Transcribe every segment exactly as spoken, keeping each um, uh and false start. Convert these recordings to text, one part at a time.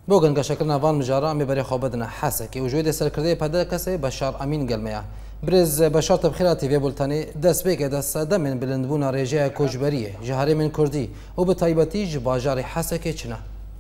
بوغن كشكلنا فان مجارا مي بري خوبدنا حسكي وجود سركردي بهذا كسي بشار امين قلميا برز بشار تبخيراتي في بولتاني دس بيك دس دمن بلندبونا رجاء كوجبريه جهاري من كردي وبطيبتي جباجاري حسكي چنا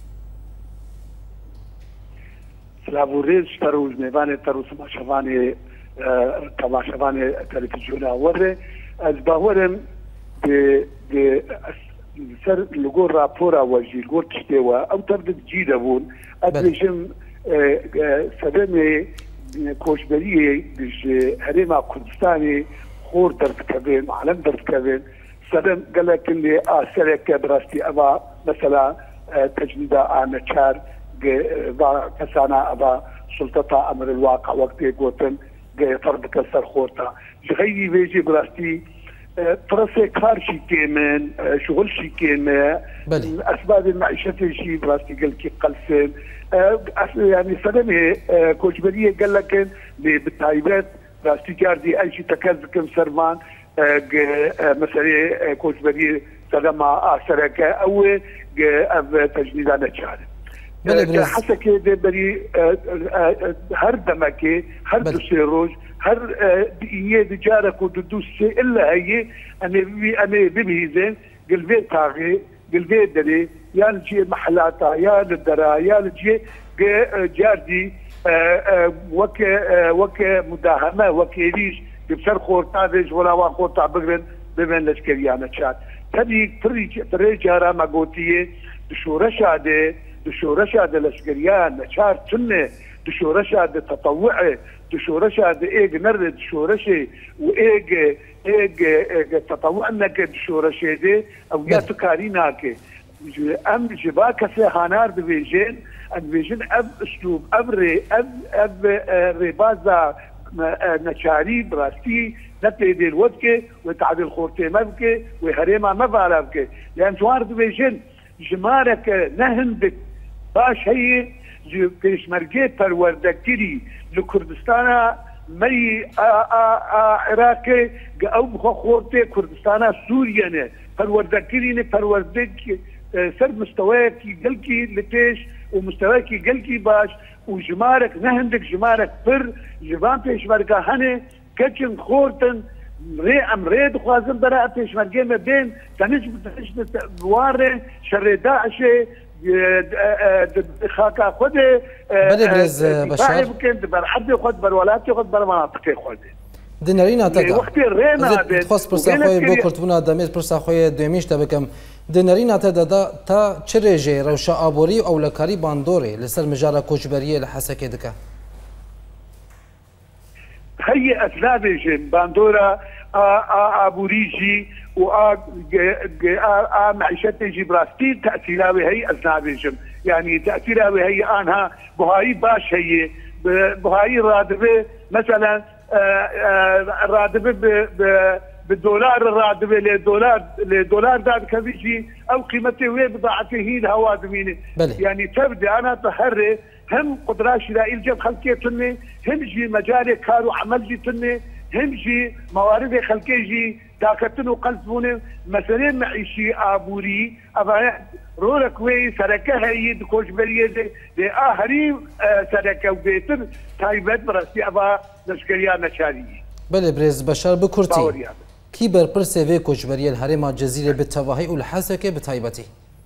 سلابوريز تروج ميواني تروس ماشواني تماشواني تلفزيونا وره از باورم د د سر لغور راپورا وجي لغور تشتوا او تبدأ جيدة بون ادريجم سبب كوشبريه بج هريما كردستاني خور درد كبين معلم درد كبين سبب قال لك اللي اسرك براستي ابا مثلا تجنيدا انا شار كسانا ابا سلطة امر الواقع وقت قوتن فرد كسر خورتا جغيي بيجي براستي طرفي كار شي كيمن شغل شي كيمن اسباب المعيشه شي براستي قال كي قلسن يعني سلمي كوجبريه قال لك بالتايبات براستي كاردي اي شيء تكذكم سرمان مثلا كوجبريه سلمى اسرك او تجنيد انا شارع حتى كده بري هر دمكي هر دوسيروج هر دقيقة دجارك ودوسي إلا هي أنا بي أنا ببيزين قلبي طاغي قلبي دري يا نجي محلاتا يا للدرا يا نجي جاردي وك وك مداهمة وكيريش ببصر خورتادش ولا واخورتا بقرن بمن لشكريانا شاد تبي تري تري جارا مقوتية دشورش عده دشورش عده لشكريان نشار تنه دشورش عده تطوعي دشورش عده ايج نرد دشورشي وايج ايج تطوعنك دشورشي دي او يا تكاريناك ام جباك في هانار دبيجين دبيجين اب اسلوب اب ري اب اب ريبازا نشاري براستي نتيدي الودكي وتعدي خورتي مبكي وهريما مبالبكي لان جوار دبيجين جمارك نهندك باش هي پێشمەرگێ پەروەردەگیری لە کوردستانە مەری عێراقێ ئەو بخۆ خۆرتێ کوردستانە سووریەنێ پەروەردەگیرینێ پەروەردەگ سەر مستەوەیەکی گەلکی لە پێش و مستەوەیەکی گەلکی باش و ژمارەك نەهندێک ژمارەك پر ژبان پێشمەرگە هەنێ کەچن خۆرتن رێ ئەم ڕێ دخوازم بەرە پێشمەرگێمە بێن تەنیش بوارێ شەڕێ داعشێ خاكا خده بشار يمكن بر حد خد بر ولاتي خد بر مناطق خد دنارينا تدا وقت الرينا تخص برساخوي بوكرتونا دميز برساخوي دويميش تبكم دنارينا تدا تا چريجي روشا ابوري او لكاري باندوري لسر مجارا كوجبريه لحسكي دكا هي اسلابي باندورا ابوريجي و معيشتي جبراستي تأثيراوي هي أزنابيجم يعني تأثيراوي هي أنها بهاي باش هي بهاي رادبة مثلا رادبة بالدولار الرادبة للدولار للدولار داد كبيجي أو قيمته وين بضاعته هي الهواء دمينه يعني تبدأ أنا تحري هم قدرات شرائي الجب خلقية تني هم جي مجال كارو عمل جي تني هم جي موارد خلقية جي داكتن وقلبونه مثلا معيشي ابوري ابا رورك وي سركه هي كوجبريه دي اهري سركه وبيتر تايبت براسي ابا لشكريا نشاري بله برز بشار بكرتي كيبر برسيفي كوجبريه الهرم جزيره بالتواهي والحسكه بتايبتي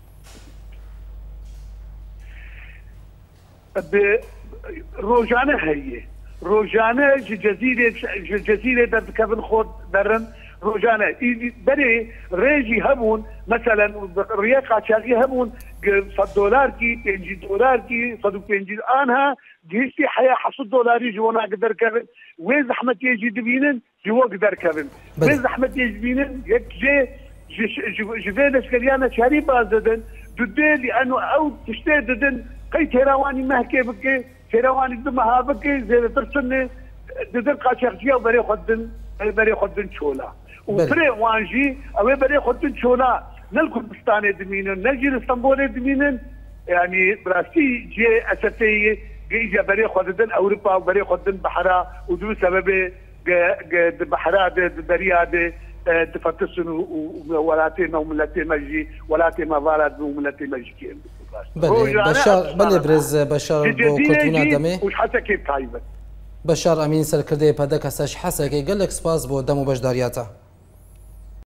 روجانه هي روجانه جزيره جزيره در كفن خود درن روجانه بري ريجي هبون مثلا رياق عشاقي هبون صد دولار كي تنجي دولار كي صدو تنجي انها جيستي حياه حصد دولاري جوانا قدر كابن وين زحمه يجي دبينن جوا قدر كابن وين زحمه يجي دبينن يك جي جفين اسكريانا شاري بازدن ددي لانه او تشتددن قي تيراواني مهكي بكي تيراواني دمها بكي زي ترسني ددن قاشقجيه وبري خدن بري خدن شولا وفري وانجي او بري خدن شولا نل كردستان دمينن نجي اسطنبول دمينن يعني براستي جي اساسيه جي بري خدن اوروبا وبري خدن بحرا ودو سبب بحرا دريا دي تفتسن ولاتي ما ملتي مجي ولاتي ما فالات ملتي مجي بله بشار بله برز بشار بو کردونا دمه وش حسكي بتايبه بشار امین سرکرده پدک اساش حسکه گلک سپاس بو دمو بشداریاتا